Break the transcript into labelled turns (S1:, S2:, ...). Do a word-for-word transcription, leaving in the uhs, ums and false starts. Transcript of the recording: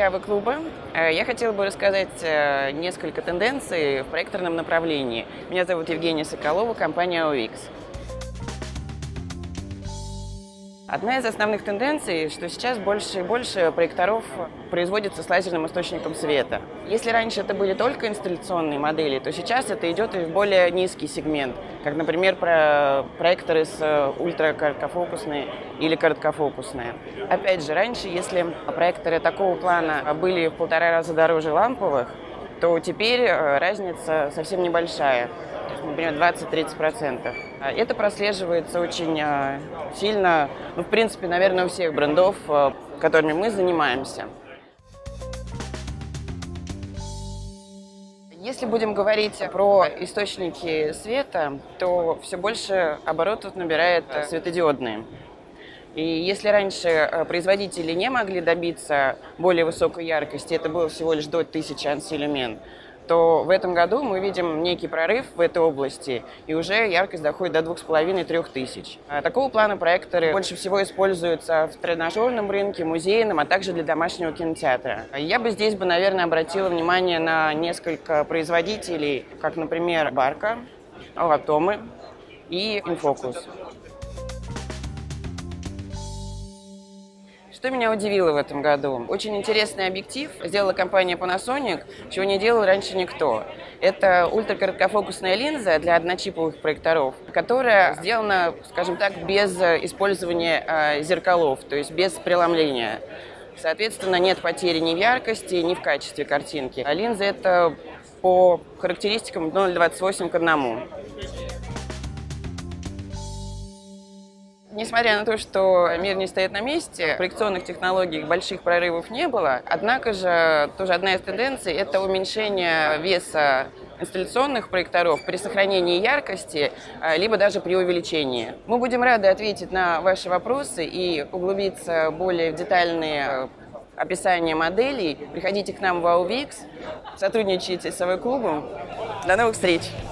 S1: зрители АВ-клуба. Я хотела бы рассказать несколько тенденций в проекторном направлении. Меня зовут Евгения Соколова, компания о икс. Одна из основных тенденций, что сейчас больше и больше проекторов производится с лазерным источником света. Если раньше это были только инсталляционные модели, то сейчас это идет и в более низкий сегмент, как, например, про проекторы с ультракороткофокусные или короткофокусные. Опять же, раньше, если проекторы такого плана были в полтора раза дороже ламповых, то теперь разница совсем небольшая. Например, двадцать-тридцать процентов. Это прослеживается очень сильно, ну, в принципе, наверное, у всех брендов, которыми мы занимаемся. Если будем говорить про источники света, то все больше оборотов набирает светодиодные. И если раньше производители не могли добиться более высокой яркости, это было всего лишь до тысячи ансилюмен, то в этом году мы видим некий прорыв в этой области, и уже яркость доходит до двух с половиной — трёх тысяч. Такого плана проекторы больше всего используются в тренажерном рынке, музейном, а также для домашнего кинотеатра. Я бы здесь, бы, наверное, обратила внимание на несколько производителей, как, например, Barco, Alatomy и Infocus. Что меня удивило в этом году? Очень интересный объектив сделала компания Panasonic, чего не делал раньше никто. Это ультракороткофокусная линза для одночиповых проекторов, которая сделана, скажем так, без использования э, зеркалов, то есть без преломления. Соответственно, нет потери ни в яркости, ни в качестве картинки. А линза это по характеристикам ноль целых двадцать восемь к одному. Несмотря на то, что мир не стоит на месте, проекционных технологий больших прорывов не было, однако же тоже одна из тенденций – это уменьшение веса инсталляционных проекторов при сохранении яркости, либо даже при увеличении. Мы будем рады ответить на ваши вопросы и углубиться более в детальные описания моделей. Приходите к нам в АО икс, сотрудничайте с АВ-клубом. До новых встреч!